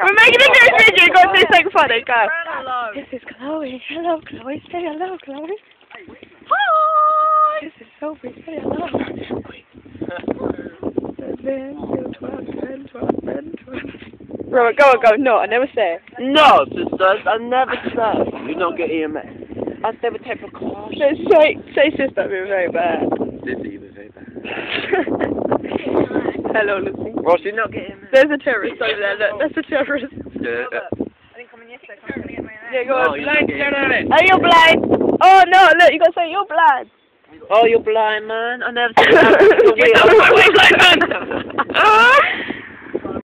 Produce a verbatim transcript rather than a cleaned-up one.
We're making a new video. Go and do something funny. Go. Hello. This is Chloe. Hello, Chloe. Say hello, Chloe. Hi. This is Sophie. Say hello. Robert, go on, go. No, I never say. No, sisters, I never say. You don't get E M S. I never take precautions. Say, say, say sister, we were very bad. This is even very bad. Hello, Lucy. Well, she's not getting E M S. There's a terrorist over there. Look, that's a terrorist. Yeah. I didn't come in yesterday. I'm going to get my Yeah, go Oh, on. you're not getting Oh, you're blind. Oh, no, look, you got to say you're blind. Oh, you're blind, man. I never said that. You're weird. Get out of my way, blind man.